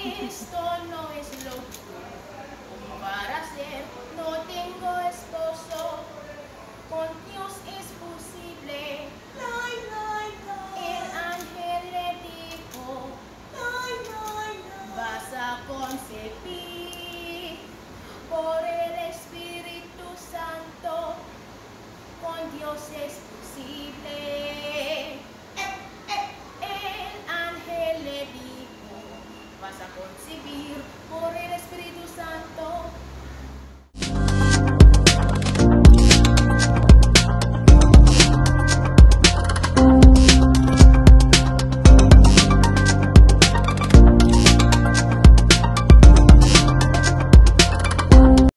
Esto no es lógico, como para ser, no tengo esposo, con Dios es posible. El ángel le dijo, vas a concebir por el Espíritu Santo, con Dios es posible. El ángel le dijo, vas a concebir